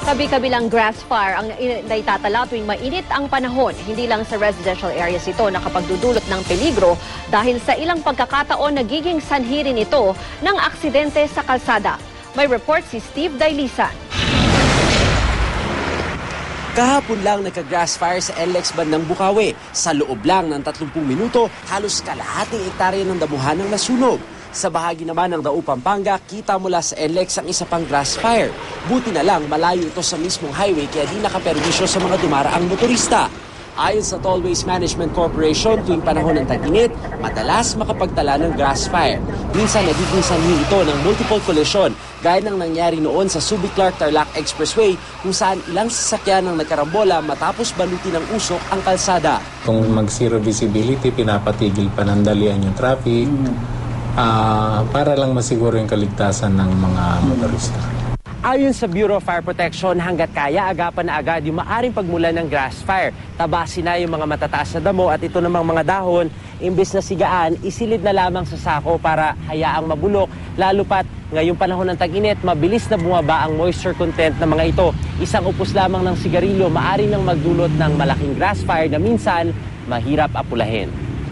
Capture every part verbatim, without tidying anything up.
Kabi-kabilang grassfire ang naitatala tuwing mainit ang panahon. Hindi lang sa residential areas ito nakapagdudulot ng peligro dahil sa ilang pagkakataon nagiging sanhi rin ito ng aksidente sa kalsada. May report si Steve Dailisan. Kahapon lang nagka-grassfire sa L X bandang Bukawi. Sa loob lang ng tatlumpu minuto, halos kalahating ektarya ng damuhan ang nasunog. Sa bahagi naman ng Dao, Pampanga, kita mula sa L X ang isa pang grassfire. Buti na lang malayo ito sa mismong highway kaya di nakapermisyo sa mga dumaraang motorista. Ayon sa Tollways Management Corporation, tuwing panahon ng tag-init, madalas makapagtala ng grassfire. Minsan nagiging sanhi ito ng multiple collision, gaya ng nangyari noon sa Subic-Clark-Tarlac Expressway kung saan ilang sasakyan ang nagkarambola matapos balutin ng usok ang kalsada. Kung mag-zero visibility, pinapatigil panandalian yung traffic uh, para lang masiguro yung kaligtasan ng mga motorista. Ayon sa Bureau of Fire Protection, hanggat kaya agapan na agad yung maaring pagmulan ng grassfire. Tabasin na yung mga matataas na damo at ito namang mga dahon, imbes na sigaan, isilid na lamang sa sako para hayaang mabulok. Lalo pat ngayong panahon ng tag-init, mabilis na bumaba ang moisture content ng mga ito. Isang upos lamang ng sigarilyo, maaari nang magdulot ng malaking grassfire na minsan mahirap apulahin.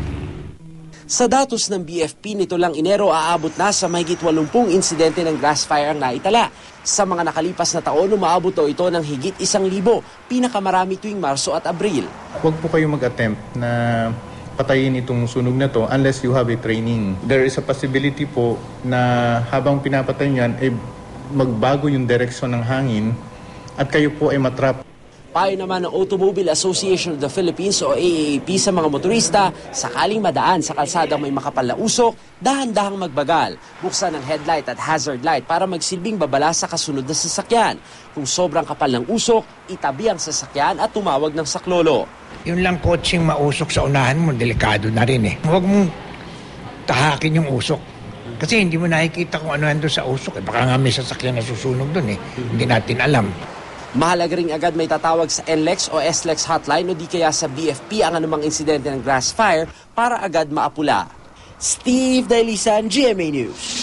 Sa datos ng B F P nito lang Enero, aabot na sa mahigit walumpung insidente ng grassfire ang naitala. Sa mga nakalipas na taon, umaabot daw ito ng higit isang libo, pinakamarami tuwing Marso at Abril. Huwag po kayo mag-attempt na patayin itong sunog na to unless you have a training. There is a possibility po na habang pinapatay niyan, eh, magbago yung direksyon ng hangin at kayo po ay matrap. Payo naman ng Automobile Association of the Philippines o A A P sa mga motorista, sakaling madaan sa kalsadang may makapal na usok, dahan-dahang magbagal. Buksan ang headlight at hazard light para magsilbing babala sa kasunod na sasakyan. Kung sobrang kapal ng usok, itabi ang sasakyan at tumawag ng saklolo. Yun lang kotseng mausok sa unahan mo, delikado na rin eh. Huwag mong tahakin yung usok. Kasi hindi mo nakikita kung ano nandun sa usok. Eh. Baka nga may sasakyan na susunog dun eh. Hindi natin alam. Mahalaga ring agad may tatawag sa N L E X o S L E X hotline o di kaya sa B F P ang anumang insidente ng grassfire para agad maapula. Steve Dailisan, G M A News.